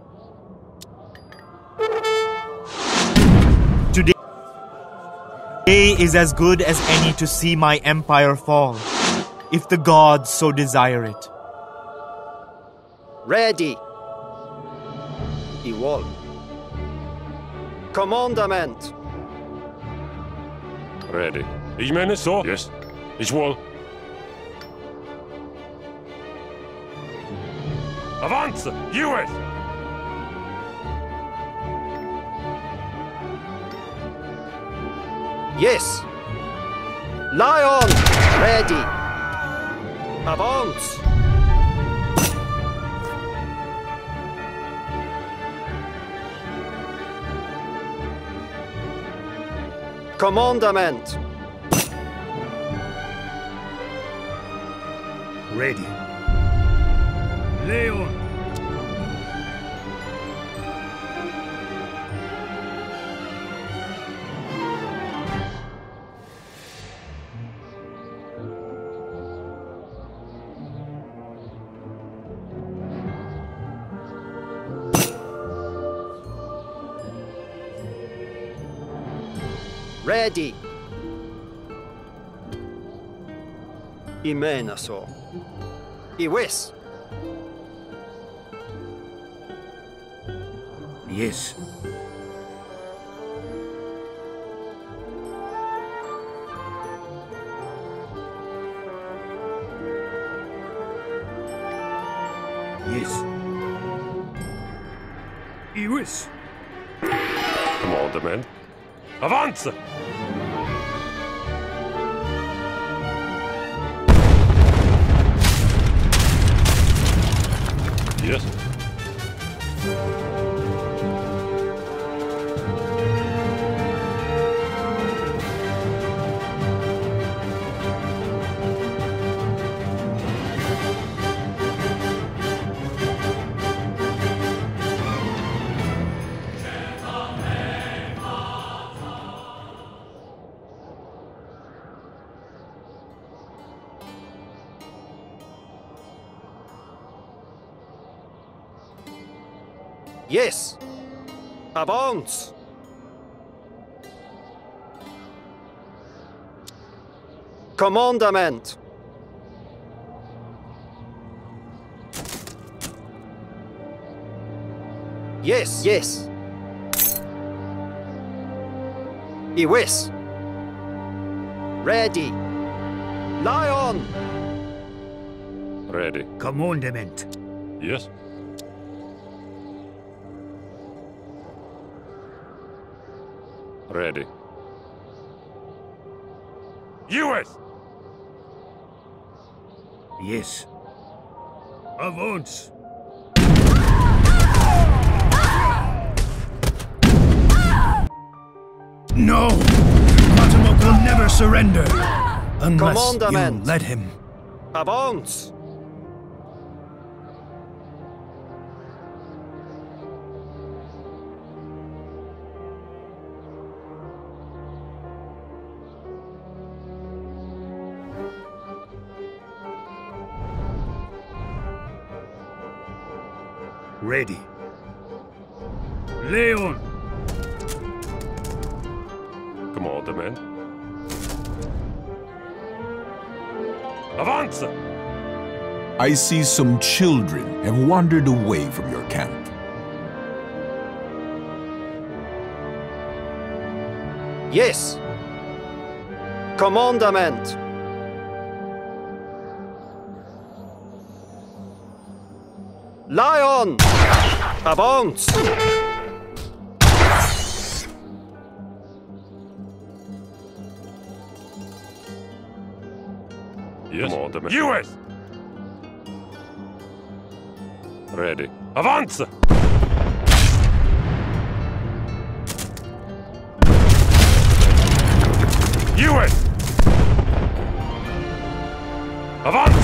Today is as good as any to see my empire fall, if the gods so desire it. Ready. Iwol. Commandament. Ready. Ich meine so. Yes. Ich will. Avance! You it! Yes. Lion. Ready. Avance. Commandament. Ready. Leon. Ready. Imena so. Iwis. Yes. Yes. Iwis. Commandement. Avance! Yes. Yes. Avance. Commandement. Yes, yes. Iwis. Ready. Lion. Ready. Commandment. Yes. Ready. U S. Yes. Avance. No! Matamok will never surrender! Unless you Commandment. let him. Avance. Ready. Leon! Commandement. Avance! I see some children have wandered away from your camp. Yes. Commandment. Lion. Avance. Yes. Commandment. U S. Ready. Avance! U S. Avance!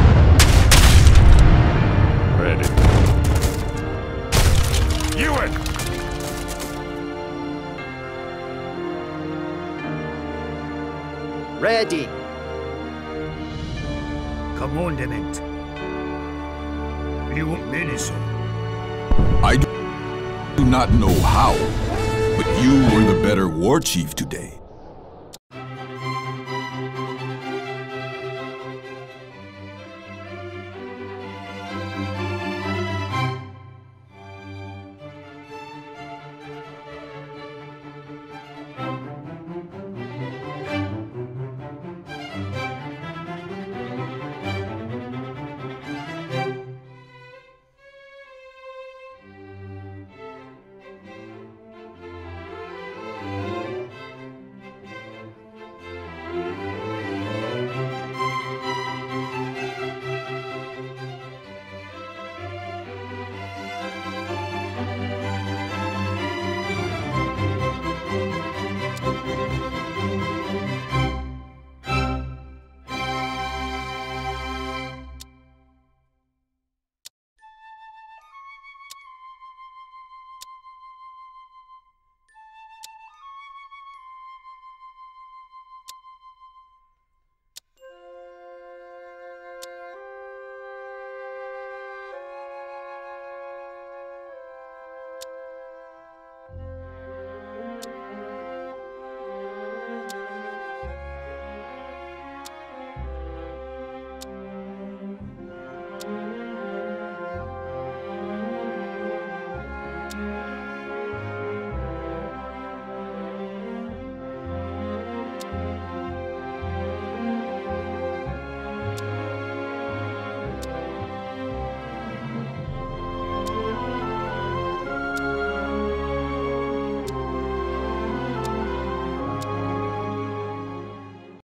Ready. U S. Ready. Commandment. You won't menace. I do not know how, but you were the better war chief today.